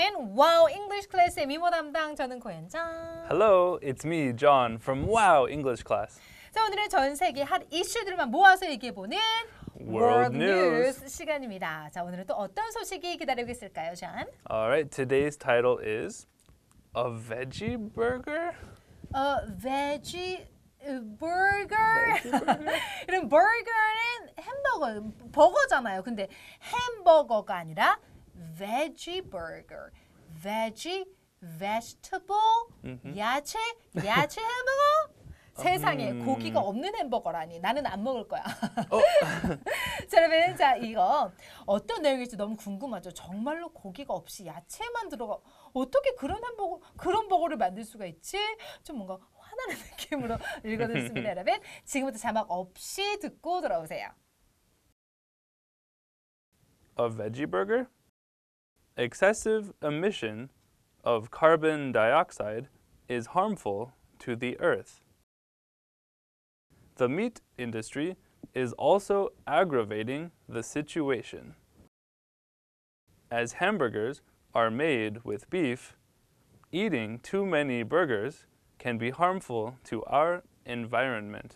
여러분, Wow English Class의 미모 담당 저는 고현정. Hello, it's me, John, from Wow English Class. 자, 오늘은 전 세계 핫 이슈들만 모아서 얘기해보는 World News. 시간입니다. 자, 오늘은 또 어떤 소식이 기다리고 있을까요, 존? Alright, today's title is A Veggie Burger? Veggie burger. 이런 burger는 버거잖아요. 근데 햄버거가 아니라 veggie burger. vegetable, 야채 햄버거? 세상에 고기가 없는 햄버거라니. 나는 안 먹을 거야. 자, 여러분, 자, 이거 어떤 내용일지 너무 궁금하죠. 정말로 고기가 없이 야채만 들어가 어떻게 그런 버거를 만들 수가 있지? 좀 뭔가 화나는 느낌으로 읽어드렸습니다, 여러분. 지금부터 자막 없이 듣고 돌아오세요. A veggie burger? Excessive emission of carbon dioxide is harmful to the earth. The meat industry is also aggravating the situation. As hamburgers are made with beef, eating too many burgers can be harmful to our environment.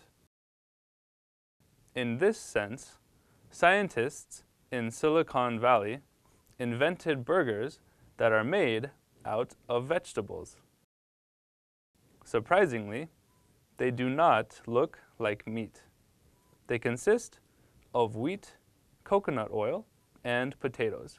In this sense, scientists in Silicon Valley invented burgers that are made out of vegetables. Surprisingly, they do not look like meat. They consist of wheat, coconut oil, and potatoes.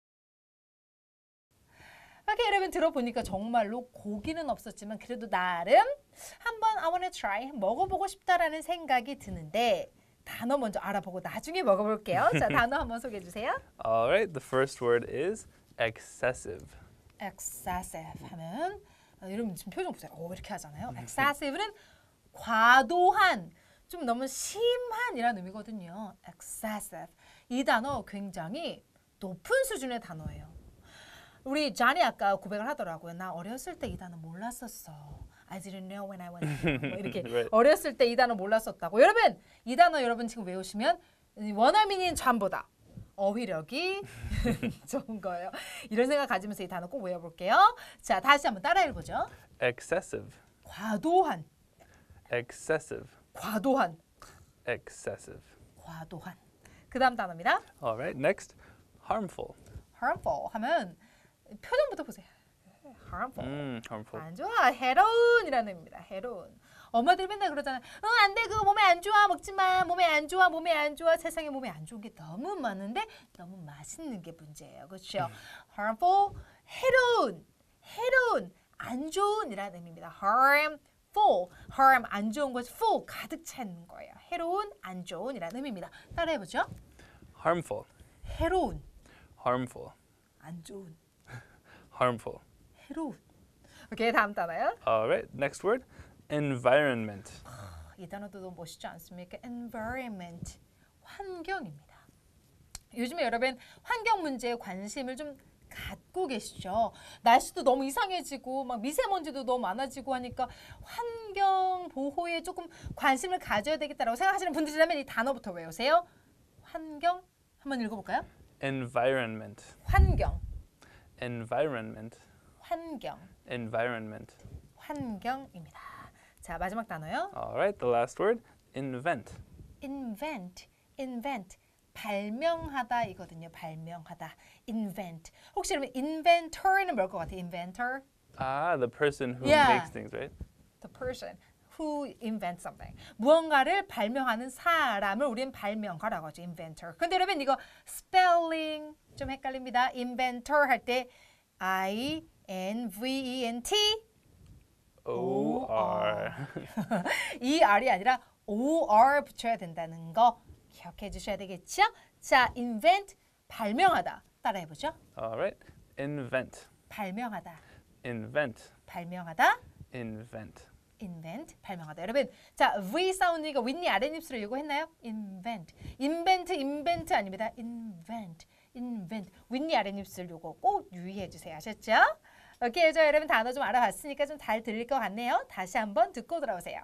오케이, 여러분 들어보니까 정말로 고기는 없었지만 그래도 나름 한번 I wanna try 먹어보고 싶다라는 생각이 드는데 단어 먼저 알아보고 나중에 먹어볼게요. 자, 단어 한번 소개해 주세요. Alright, the first word is excessive. excessive 하면 여러분 지금 표정 보세요. 이렇게 하잖아요. excessive는 과도한, 좀 너무 심한이라는 의미거든요. excessive. 이 단어 굉장히 높은 수준의 단어예요. 우리 잔이 아까 고백을 하더라고요. 나 어렸을 때 이 단어 몰랐었어. I didn't know when I was young. 뭐 이렇게 Right. 어렸을 때 이 단어 몰랐었다고. 여러분, 이 단어 여러분 지금 외우시면 원어민인 잔보다 어휘력이 좋은 거예요. 이런 생각 가지면서 이 단어 꼭 외워볼게요. 자, 다시 한번 따라 해보죠. Excessive. 과도한, Excessive. 과도한, Excessive. 과도한. 그 다음 단어입니다. Alright, next, harmful. harmful 하면 표정부터 보세요. harmful. Harmful. 안 좋아. 해로운이라는 의미입니다. 해로운. 엄마들 맨날 그러잖아요. 안 돼. 그거 몸에 안 좋아. 먹지 마. 몸에 안 좋아. 몸에 안 좋아. 세상에 몸에 안 좋은 게 너무 많은데 너무 맛있는 게 문제예요. 그렇죠? harmful, 해로운, 안 좋은이라는 의미입니다. harmful, harm 안 좋은 것, full 가득 찬 거예요. 해로운, 안 좋은이라는 의미입니다. 따라해 보죠. Harmful. 해로운, Harmful. 안 좋은, Harmful. 해로운. 오케이, 다음 단어요. Alright, next word, environment. 이 단어도 너무 멋있지 않습니까? environment, 환경입니다. 요즘에 여러분 환경 문제에 관심을 좀 갖고 계시죠? 날씨도 너무 이상해지고 막 미세먼지도 너무 많아지고 하니까 환경 보호에 조금 관심을 가져야 되겠다라고 생각하시는 분들이라면 이 단어부터 외우세요. 환경 한번 읽어볼까요? Environment. 환경, Environment. 환경, Environment. 환경입니다. 자, 마지막 단어요. Alright, the last word, invent. invent, 발명하다 이거든요. 발명하다, invent. 혹시 여러분 inventor는 뭘 것 같아요? inventor? Ah, the person who Yeah. makes things, right? the person who invents something. 무언가를 발명하는 사람을 우리는 발명가라고 하죠. inventor. 근데 여러분 이거 스펠링 좀 헷갈립니다. inventor 할 때 I-N-V-E-N-T O-R. 이 R이 아니라 O-R 붙여야 된다는 거 기억해 주셔야 되겠죠? 자, invent, 발명하다. 따라해보죠. Alright, invent. 발명하다, Invent. 발명하다, Invent. invent, 발명하다. 여러분, 자, V 사운드니까 윗니 아랫입술을 요구했나요? invent, invent 아닙니다. invent. 윗니 아랫입술 요거 꼭 유의해 주세요. 아셨죠? 오케이, 저 여러분 단어 좀 알아봤으니까 좀 잘 들릴 것 같네요. 다시 한번 듣고 돌아오세요.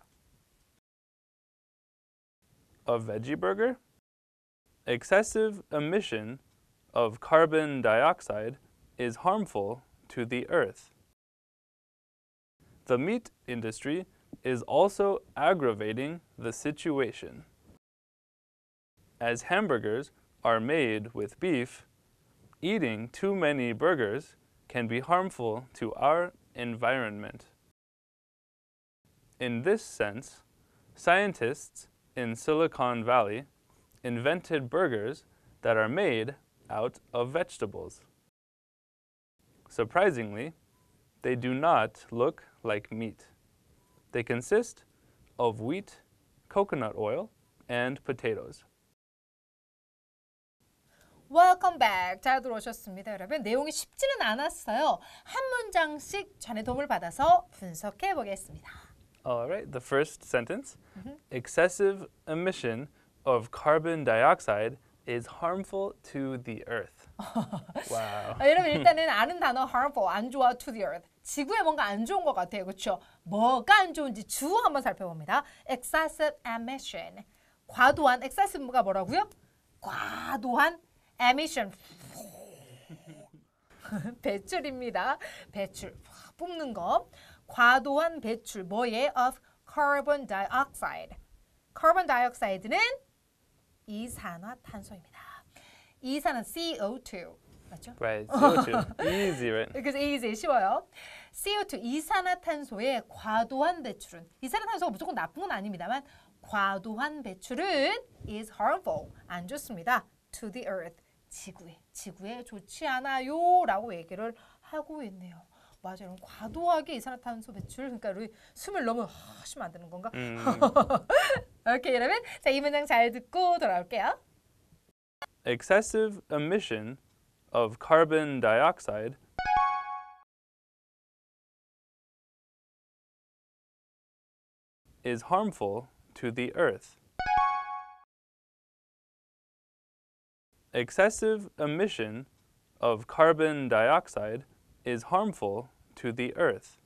A veggie burger? Excessive emission of carbon dioxide is harmful to the earth. The meat industry is also aggravating the situation. As hamburgers are made with beef, eating too many burgers can be harmful to our environment. In this sense, scientists in Silicon Valley invented burgers that are made out of vegetables. Surprisingly, they do not look like meat. They consist of wheat, coconut oil, and potatoes. Welcome back. 잘 들어오셨습니다, 여러분. 내용이 쉽지는 않았어요. 한 문장씩 전의 도움을 받아서 분석해 보겠습니다. All right, the first sentence. Excessive emission of carbon dioxide is harmful to the earth. Wow. 여러분 일단은 아는 단어 harmful, 안 좋아, to the earth. 지구에 뭔가 안 좋은 것 같아요. 그렇죠? 뭐가 안 좋은지 주어 한번 살펴봅니다. Excessive emission. 과도한, excessive가 뭐라고요? 과도한 emission. 배출입니다. 배출. 뿜는 거. 과도한 배출. 뭐에? Of carbon dioxide. carbon dioxide는 이산화탄소입니다. 이산은 CO2. 맞죠? Right, CO2. Easy, right? 그래서 easy, 쉬워요. CO2, 이산화탄소의 과도한 배출은 이산화탄소가 무조건 나쁜 건 아닙니다만 과도한 배출은 is harmful, 안 좋습니다. To the earth, 지구에 좋지 않아요 라고 얘기를 하고 있네요. 맞아요. 과도하게 이산화탄소 배출, 그러니까 우리 숨을 너무 하시면 안 되는 건가? 오케이, 여러분. 자, 이 문장 잘 듣고 돌아올게요. Excessive emission of carbon dioxide is harmful to the earth. Excessive emission of carbon dioxide is harmful to the earth.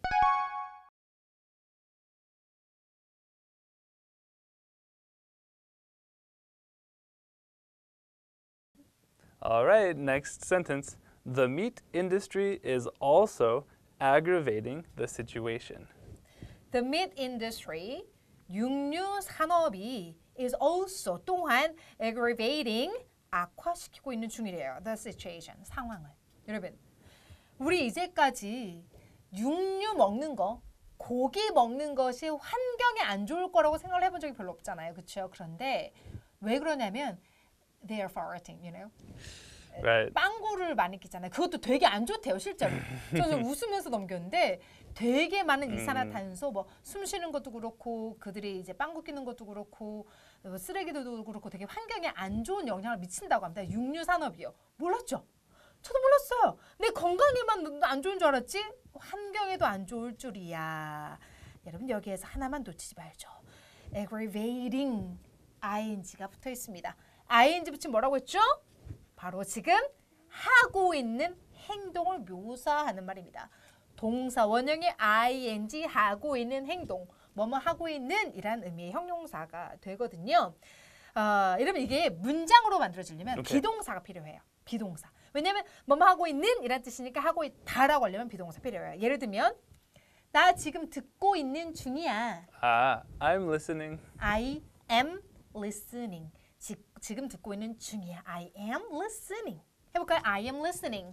All right, next sentence. The meat industry is also aggravating the situation. The meat industry, 육류 산업이 is also 또한 aggravating, 악화시키고 있는 중이래요. The situation, 상황을. 여러분, 우리 이제까지 육류 먹는 거, 고기 먹는 것이 환경에 안 좋을 거라고 생각을 해본 적이 별로 없잖아요. 그렇죠? 그런데 왜 그러냐면 they are farting, you know? Right. 빵구를 많이 끼잖아요. 그것도 되게 안 좋대요, 실제로. 저는 웃으면서 넘겼는데 되게 많은 이산화탄소, 뭐 숨 쉬는 것도 그렇고 그들이 이제 빵구 끼는 것도 그렇고 쓰레기도 그렇고 되게 환경에 안 좋은 영향을 미친다고 합니다. 육류 산업이요. 몰랐죠? 저도 몰랐어요. 내 건강에만 안 좋은 줄 알았지? 환경에도 안 좋을 줄이야. 여러분 여기에서 하나만 놓치지 말죠. aggravating, ing가 붙어 있습니다. ing 붙이면 뭐라고 했죠? 바로 지금 하고 있는 행동을 묘사하는 말입니다. 동사 원형의 ing 하고 있는 행동, 뭐뭐 하고 있는 이란 의미의 형용사가 되거든요. 이러면 이게 문장으로 만들어지려면 비동사가 필요해요. 비동사. 왜냐하면 뭐뭐 하고 있는 이란 뜻이니까 하고 있다라고 하려면 비동사 필요해요. 예를 들면 나 지금 듣고 있는 중이야. I'm listening. I am listening. 지금 듣고 있는 중이야. I am listening. 해볼까요? I am listening.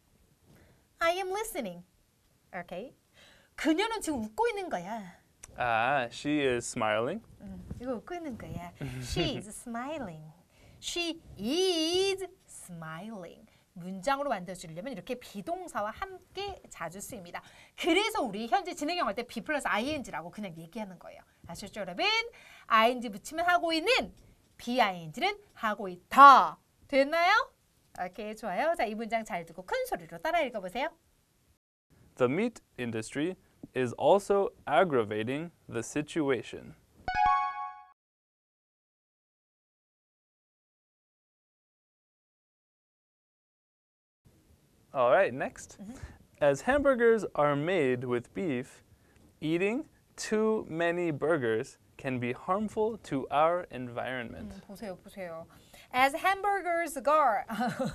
I am listening. Okay. 그녀는 지금 웃고 있는 거야. She is smiling. 이거 웃고 있는 거야. She is smiling. She is smiling. 문장으로 만들어주려면 이렇게 비동사와 함께 자주 쓰입니다. 그래서 우리 현재 진행형 할 때 be 플러스 ing라고 그냥 얘기하는 거예요. 아셨죠, 여러분? ing 붙이면 하고 있는, bing는 하고 있다. 됐나요? 오케이, 좋아요. 자, 이 문장 잘 듣고 큰 소리로 따라 읽어보세요. The meat industry is also aggravating the situation. All right, next. As hamburgers are made with beef, eating too many burgers can be harmful to our environment. 보세요, 보세요. As hamburgers가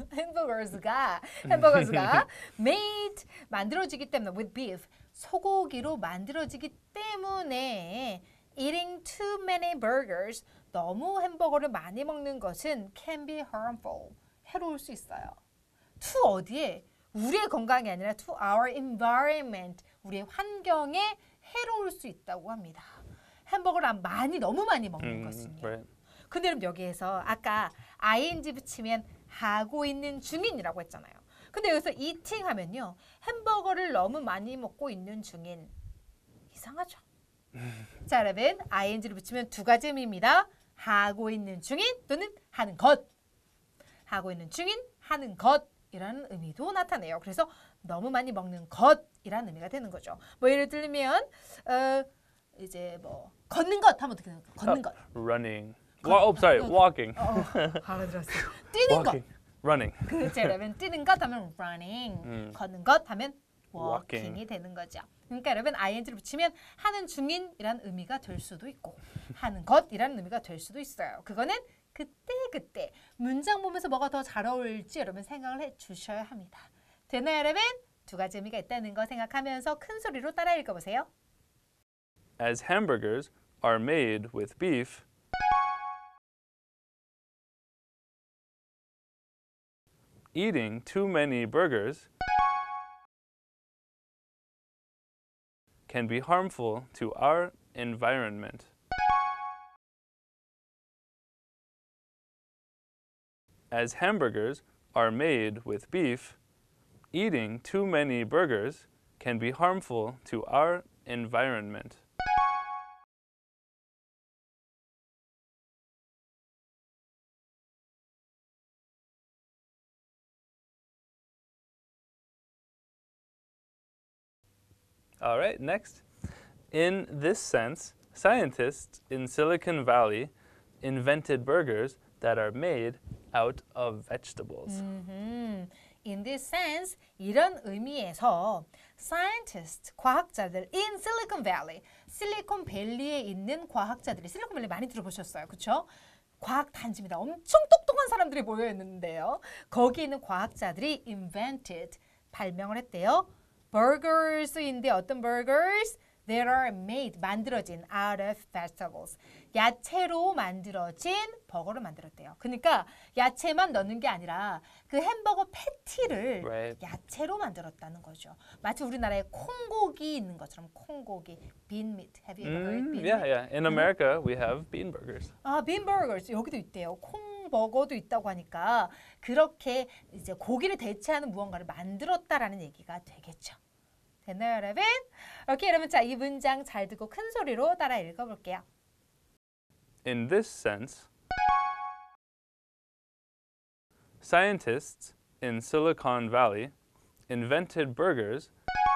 made 만들어지기 때문에 with beef 소고기로 만들어지기 때문에 eating too many burgers 너무 햄버거를 많이 먹는 것은 can be harmful 해로울 수 있어요. to 어디에? 우리의 건강이 아니라 to our environment 우리의 환경에 해로울 수 있다고 합니다. 햄버거를 너무 많이 먹는 것은요. Right. 근데 그럼 여기에서 아까 ing 붙이면 하고 있는 중인이라고 했잖아요. 근데 여기서 eating 하면요. 햄버거를 너무 많이 먹고 있는 중인. 이상하죠? 자, 여러분 ing를 붙이면 두 가지 의미입니다. 하고 있는 중인 또는 하는 것. 하고 있는 중인, 하는 것이라는 의미도 나타내요. 그래서 너무 많이 먹는 것이라는 의미가 되는 거죠. 뭐 예를 들면 이제 뭐 걷는 것 하면 어떻게 되는 거? 걷는 것. Running. Sorry, walking. 알아들었어요. 뛰는 것. Walking. Running. 그렇죠. 여러분 뛰는 것 하면 running, 걷는 것 하면 Walking. walking이 되는 거죠. 그러니까 여러분 ing를 붙이면 하는 중인이란 의미가 될 수도 있고 하는 것이라는 의미가 될 수도 있어요. 그거는 그때 문장 보면서 뭐가 더 잘 어울릴지 여러분 생각을 해주셔야 합니다. 되나요, 여러분? 두 가지 의미가 있다는 거 생각하면서 큰 소리로 따라 읽어보세요. As hamburgers are made with beef, eating too many burgers can be harmful to our environment. As hamburgers are made with beef, eating too many burgers can be harmful to our environment. All right, next. In this sense, scientists in Silicon Valley invented burgers that are made out of vegetables. In this sense, 이런 의미에서 scientists, 과학자들 in Silicon Valley, 실리콘밸리에 있는 과학자들이 실리콘밸리 많이 들어보셨어요, 그렇죠? 과학 단지입니다. 엄청 똑똑한 사람들이 모여 있는데요. 거기 있는 과학자들이 invented, 발명을 했대요. burgers인데 어떤 burgers? That are made, 만들어진 out of vegetables. 야채로 만들어진 버거를 만들었대요. 그러니까 야채만 넣는 게 아니라 그 햄버거 패티를 Right. 야채로 만들었다는 거죠. 마치 우리나라에 콩고기 있는 것처럼 콩고기, bean meat. Have you ever heard bean Yeah, meat? yeah. In America, we have bean burgers. 아, bean burgers 여기도 있대요. 콩버거도 있다고 하니까 그렇게 이제 고기를 대체하는 무언가를 만들었다라는 얘기가 되겠죠. 됐나요, 여러분? 오케이, 여러분 자, 이 문장 잘 듣고 큰 소리로 따라 읽어볼게요. In this sense, scientists in Silicon Valley invented burgers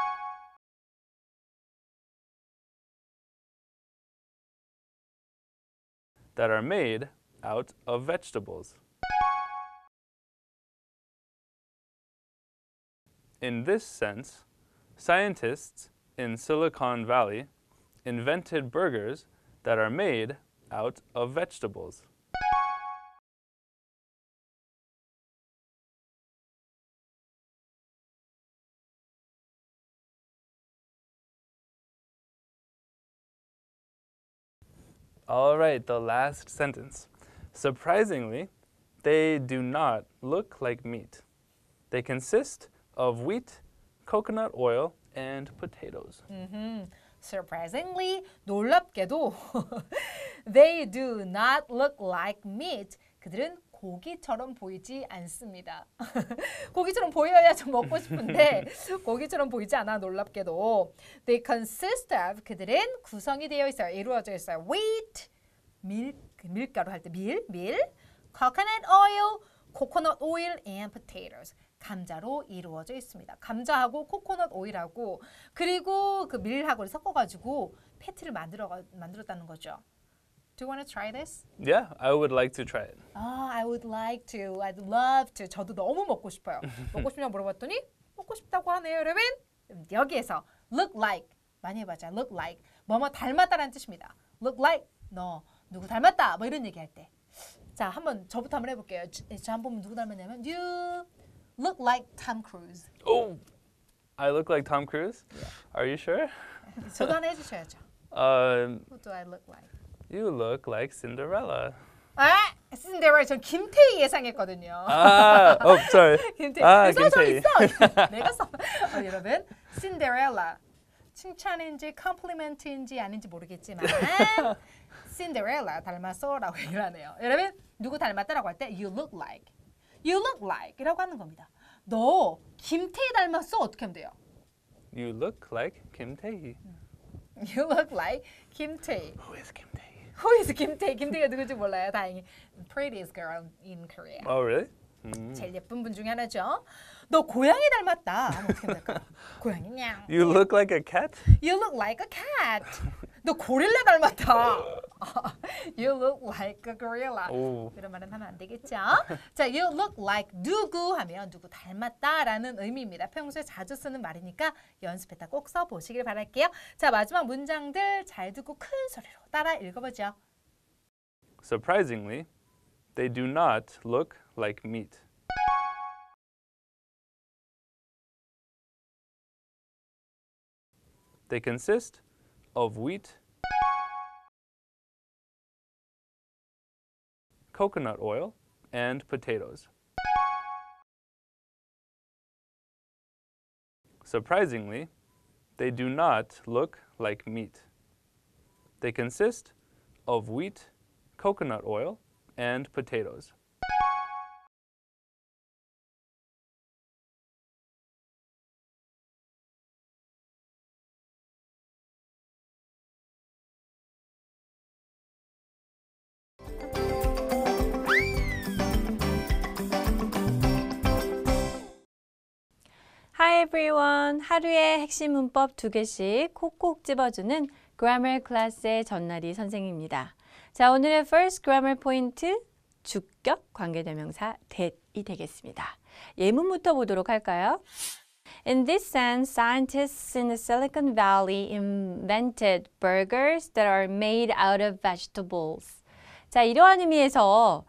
that are made out of vegetables. In this sense, scientists in Silicon Valley invented burgers that are made out of vegetables. All right, the last sentence. Surprisingly, they do not look like meat. They consist of wheat, coconut oil, and potatoes. Surprisingly, 놀랍게도 they do not look like meat. 그들은 고기처럼 보이지 않습니다. 고기처럼 보여야 좀 먹고 싶은데 고기처럼 보이지 않아 놀랍게도. They consist of 그들은 구성이 되어 있어요. 이루어져 있어요. Wheat, 밀가루 할 때 밀, coconut oil, coconut oil and potatoes. 감자로 이루어져 있습니다. 감자하고 코코넛 오일하고 그리고 그 밀하고 섞어가지고 패티를 만들었다는 거죠. Do you want to try this? Yeah, I would like to try it. I would like to. I'd love to. 저도 너무 먹고 싶어요. 먹고 싶냐고 물어봤더니 먹고 싶다고 하네요, 여러분. 여기에서 look like 많이 해봤자 look like 뭐뭐 닮았다라는 뜻입니다. Look like 너 누구 닮았다 뭐 이런 얘기할 때. 자, 한번 저부터 한번 해볼게요. 저 한 번 누구 닮았냐면 You look like Tom Cruise. Oh, I look like Tom Cruise? Are you sure? 저도 하나 해주셔야죠. Who do I look like? You look like Cinderella. 아, 신데렐라 전 김태희 예상했거든요. Sorry. 김태희. 써 김태희. 있어. 내가 써. 여러분, 신데렐라. 칭찬인지 컴플리멘트인지 아닌지 모르겠지만 신데렐라 닮았어라고 얘기를 하네요. 여러분, 누구 닮았다라고 할 때 you look like. You look like 이라고 하는 겁니다. 너 김태희 닮았어? 어떻게 하면 돼요? You look like Kim Tae. You look like 김태희. Who is Kim Tae? Who is 김태희? 김태희가 누군지 몰라요. 다행히. Prettiest girl in Korea. Oh, really? 제일 예쁜 분 중에 하나죠. 너 고양이 닮았다. 하면 어떻게 될까요? 고양이 냥. You look like a cat? You look like a cat. 너 고릴라 닮았다. You look like a gorilla. 오. 이런 말은 하면 안 되겠죠? 자, you look like 누구 하면 누구 닮았다라는 의미입니다. 평소에 자주 쓰는 말이니까 연습했다 꼭 써보시길 바랄게요. 자, 마지막 문장들 잘 듣고 큰 소리로 따라 읽어보죠. Surprisingly, they do not look like meat. They consist of wheat, coconut oil, and potatoes. Surprisingly, they do not look like meat. They consist of wheat, coconut oil, and potatoes. Hi everyone! 하루에 핵심 문법 2개씩 콕콕 집어주는 Grammar 클래스의 전나리 선생님입니다. 자, 오늘의 first grammar 포인트, 주격 관계대명사 that이 되겠습니다. 예문부터 보도록 할까요? In this sense, scientists in the Silicon Valley invented burgers that are made out of vegetables. 자, 이러한 의미에서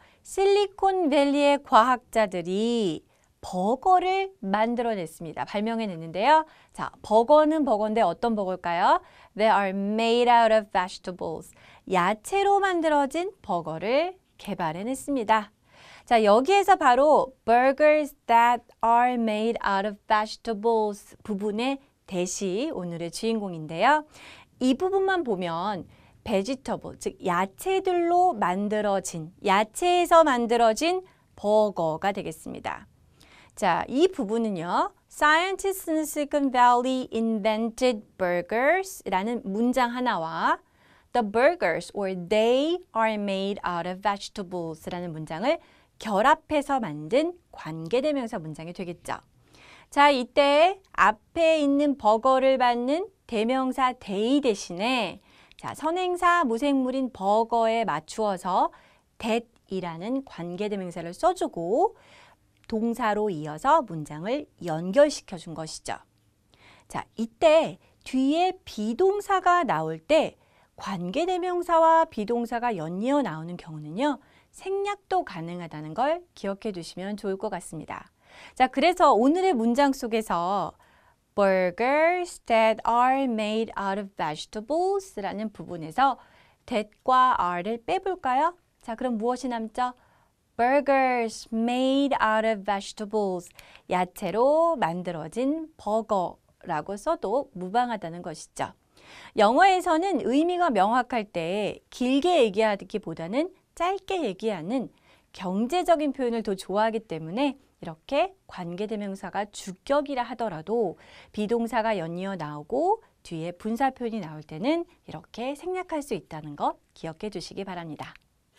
실리콘밸리의 과학자들이 버거를 만들어냈습니다. 발명해냈는데요. 자, 버거는 버거인데 어떤 버거일까요? They are made out of vegetables. 야채로 만들어진 버거를 개발해냈습니다. 자, 여기에서 바로 burgers that are made out of vegetables 부분의 that이 오늘의 주인공인데요. 이 부분만 보면 vegetable, 즉 야채들로 만들어진, 야채에서 만들어진 버거가 되겠습니다. 자, 이 부분은요. Scientists in Silicon Valley invented burgers 라는 문장 하나와 The burgers or they are made out of vegetables 라는 문장을 결합해서 만든 관계대명사 문장이 되겠죠. 자, 이때 앞에 있는 버거를 받는 대명사 they 대신에 자, 선행사 무생물인 버거에 맞추어서 that이라는 관계대명사를 써주고 동사로 이어서 문장을 연결시켜 준 것이죠. 자, 이때 뒤에 비동사가 나올 때 관계대명사와 비동사가 연이어 나오는 경우는요. 생략도 가능하다는 걸 기억해 두시면 좋을 것 같습니다. 자, 그래서 오늘의 문장 속에서 burgers that are made out of vegetables 라는 부분에서 that과 are를 빼볼까요? 자, 그럼 무엇이 남죠? burgers made out of vegetables. 야채로 만들어진 버거라고 써도 무방하다는 것이죠. 영어에서는 의미가 명확할 때 길게 얘기하기보다는 짧게 얘기하는 경제적인 표현을 더 좋아하기 때문에 이렇게 관계대명사가 주격이라 하더라도 비동사가 연이어 나오고 뒤에 분사 표현이 나올 때는 이렇게 생략할 수 있다는 것 기억해 주시기 바랍니다.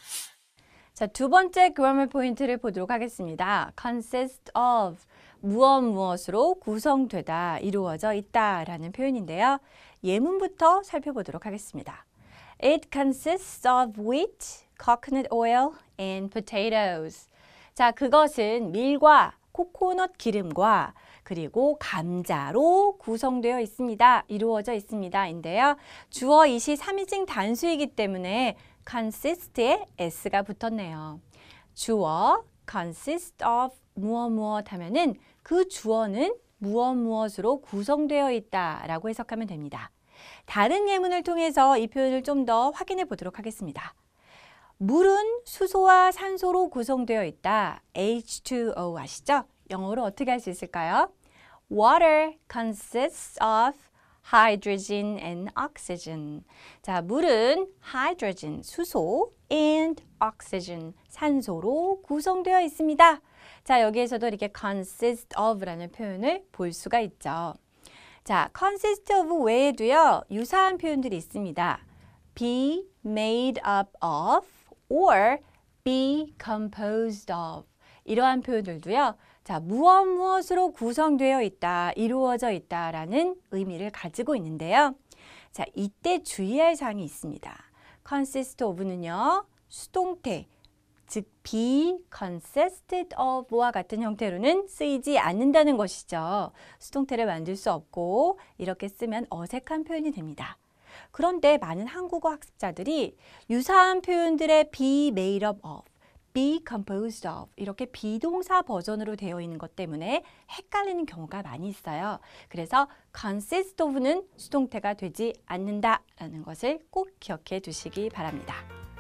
자, 두 번째 grammar 포인트를 보도록 하겠습니다. consist of, 무엇으로 구성되다, 이루어져 있다 라는 표현인데요. 예문부터 살펴보도록 하겠습니다. It consists of wheat, coconut oil, and potatoes. 자, 그것은 밀과 코코넛 기름과 그리고 감자로 구성되어 있습니다. 이루어져 있습니다. 인데요. 주어 이시 3인칭 단수이기 때문에 consist에 s가 붙었네요. 주어 consist of 무엇 하면은 그 주어는 무엇으로 구성되어 있다라고 해석하면 됩니다. 다른 예문을 통해서 이 표현을 좀 더 확인해 보도록 하겠습니다. 물은 수소와 산소로 구성되어 있다. H2O 아시죠? 영어로 어떻게 할 수 있을까요? Water consists of hydrogen and oxygen. 자, 물은 hydrogen, 수소, and oxygen, 산소로 구성되어 있습니다. 자, 여기에서도 이렇게 consist of라는 표현을 볼 수가 있죠. 자, consist of 외에도요, 유사한 표현들이 있습니다. be made up of or be composed of. 이러한 표현들도요, 자, 무엇으로 구성되어 있다, 이루어져 있다라는 의미를 가지고 있는데요. 자, 이때 주의할 사항이 있습니다. consist of는요, 수동태, 즉 be consisted of와 같은 형태로는 쓰이지 않는다는 것이죠. 수동태를 만들 수 없고 이렇게 쓰면 어색한 표현이 됩니다. 그런데 많은 한국어 학습자들이 유사한 표현들의 be made up of, be composed of 이렇게 비동사 버전으로 되어 있는 것 때문에 헷갈리는 경우가 많이 있어요. 그래서 consist of는 수동태가 되지 않는다라는 것을 꼭 기억해 두시기 바랍니다.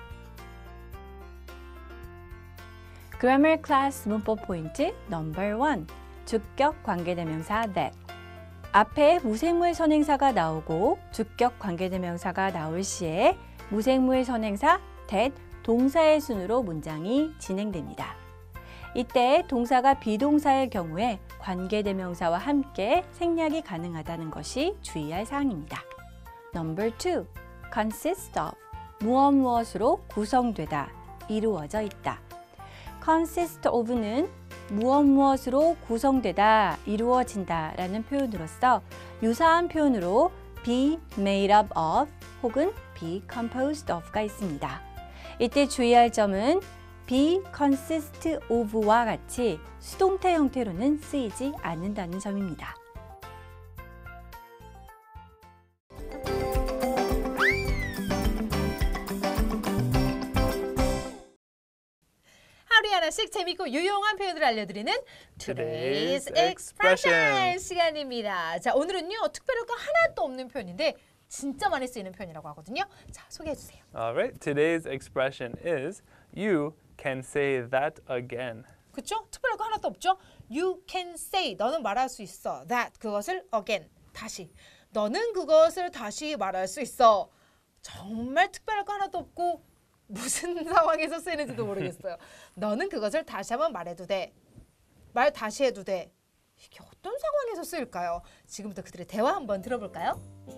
Grammar Class 문법 포인트 넘버 1. 주격 관계대명사 that. 앞에 무생물 선행사가 나오고 주격 관계대명사가 나올 시에 무생물 선행사 that 동사의 순으로 문장이 진행됩니다. 이때 동사가 비동사일 경우에 관계대명사와 함께 생략이 가능하다는 것이 주의할 사항입니다. 넘버 2. consist of. 무엇으로 구성되다, 이루어져 있다. consist of는 무엇으로 구성되다, 이루어진다 라는 표현으로서 유사한 표현으로 be made up of 혹은 be composed of가 있습니다. 이때 주의할 점은 be consist of와 같이 수동태 형태로는 쓰이지 않는다는 점입니다. 하루에 하나씩 재밌고 유용한 표현을 알려드리는 Today's Today's Expression Expression. 시간입니다. 자, 오늘은요, 특별할 거 하나도 없는 표현인데 진짜 많이 쓰이는 표현이라고 하거든요. 자, 소개해 주세요. Alright, today's expression is you can say that again. 그렇죠? 특별할 거 하나도 없죠? You can say, 너는 말할 수 있어. That, 그것을 again, 다시. 너는 그것을 다시 말할 수 있어. 정말 특별할 거 하나도 없고 무슨 상황에서 쓰이는지도 모르겠어요. 너는 그것을 다시 한번 말해도 돼. 말 다시 해도 돼. 이게 어떤 상황에서 쓰일까요? 지금부터 그들의 대화 한번 들어볼까요?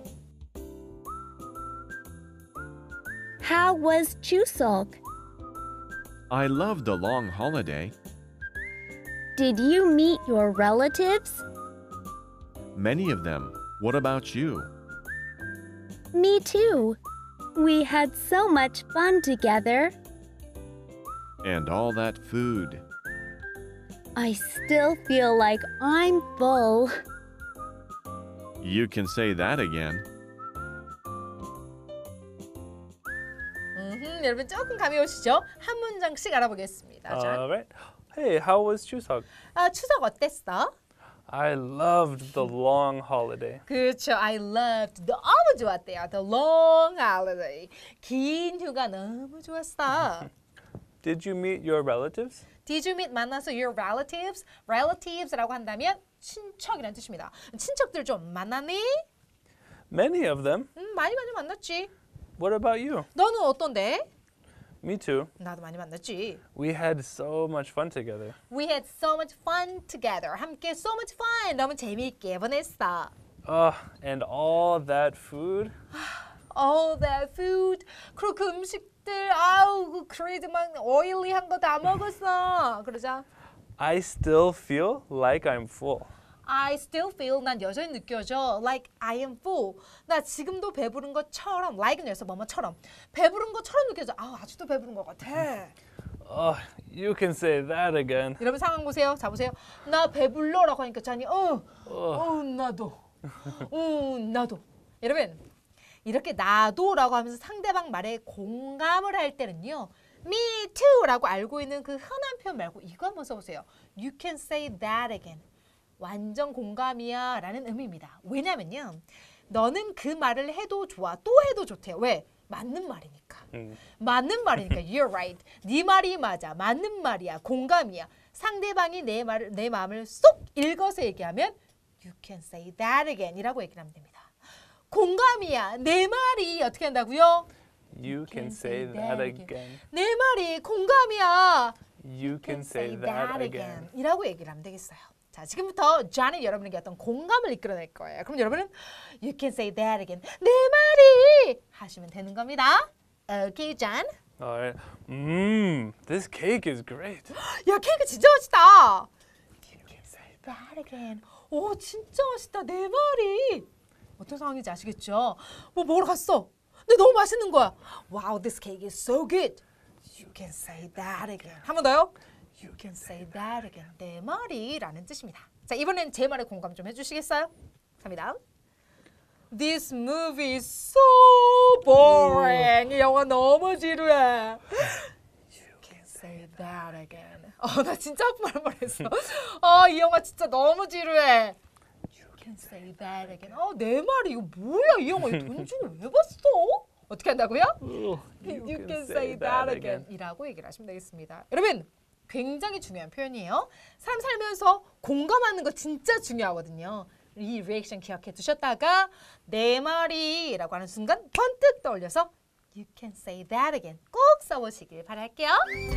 How was Chuseok? I loved the long holiday. Did you meet your relatives? Many of them. What about you? Me too. We had so much fun together. And all that food. I still feel like I'm full. You can say that again. 여러분 조금 감이 오시죠? 한 문장씩 알아보겠습니다. 자, Alright. Hey, how was Chuseok? 추석 어땠어? I loved the long holiday. 그렇죠. I loved. 너무 좋았대요. The long holiday. 긴 휴가 너무 좋았어. Did you meet your relatives? Did you meet 만나서 your relatives? Relatives라고 한다면 친척이라는 뜻입니다. 친척들 좀 만났니? Many of them. 많이 만났지. What about you? 너는 어떤데? Me too. 나도 많이 만났지. We had so much fun together. We had so much fun together. 함께 so much fun. 너무 재미있게 보냈어. And all that food. All that food. 그리고 그 음식들, 아우, 그 크레이지 막 오일리한 거 다 먹었어. 그러자. I still feel like I'm full. I still feel, 난 여전히 느껴져. Like I am full. 나 지금도 배부른 것처럼, like는 여기서 뭐뭐처럼. 배부른 것처럼 느껴져. 아직도 배부른 것 같아. You can say that again. 여러분 상황 보세요. 자, 보세요. 나 배불러라고 하니까 잔이, 나도. 나도. 여러분, 이렇게 나도라고 하면서 상대방 말에 공감을 할 때는요. Me too라고 알고 있는 그 흔한 표현 말고 이거 한번 써보세요. You can say that again. 완전 공감이야 라는 의미입니다. 왜냐면요. 너는 그 말을 해도 좋아. 또 해도 좋대요. 왜? 맞는 말이니까. 맞는 말이니까. You're right. 네 말이 맞아. 맞는 말이야. 공감이야. 상대방이 내 마음을 쏙 읽어서 얘기하면 You can say that again 이라고 얘기를 하면 됩니다. 공감이야. 내 말이 어떻게 한다고요? You can say that again. 내 말이 공감이야. You can say that again. 이라고 얘기를 하면 되겠어요. 자, 지금부터 John이 여러분에게 어떤 공감을 이끌어낼 거예요. 그럼 여러분은 You can say that again. 내 말이 하시면 되는 겁니다. Okay, John. All right. This cake is great. 야, 케이크 진짜 맛있다. You can say that again. 오, 진짜 맛있다. 내 말이. 어떤 상황인지 아시겠죠? 뭐 먹으러 갔어. 근데 너무 맛있는 거야. Wow, this cake is so good. You can say that again. 한 번 더요. You can say that again. 내 말이라는 뜻입니다. 자, 이번엔 제 말에 공감 좀 해주시겠어요? 갑니다. This movie is so boring. 이 영화 너무 지루해. You can say that again. 나 진짜 한국말 말했어. 이 영화 진짜 너무 지루해. You can say that again. 내 말이 이거 뭐야? 이 영화 돈 주고 왜 봤어? 어떻게 한다고요? You can say that again. 이라고 얘기를 하시면 되겠습니다. 여러분, 굉장히 중요한 표현이에요. 사람 살면서 공감하는 거 진짜 중요하거든요. 이 리액션 기억해 두셨다가 내 말이라고 하는 순간 번뜩 떠올려서 You can say that again 꼭 써보시길 바랄게요.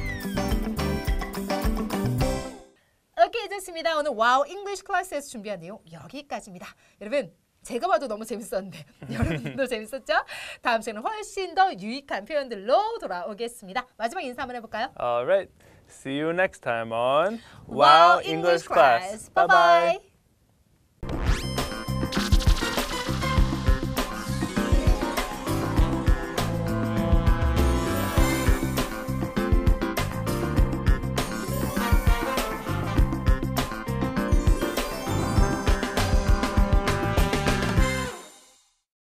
오케이, 좋습니다. 오늘 와우 잉글리시 클래스에서 준비한 내용 여기까지입니다. 여러분, 제가 봐도 너무 재밌었는데 여러분도 재밌었죠? 다음 시간에 훨씬 더 유익한 표현들로 돌아오겠습니다. 마지막 인사 한번 해볼까요? All right. See you next time on Wow English Class. Bye bye.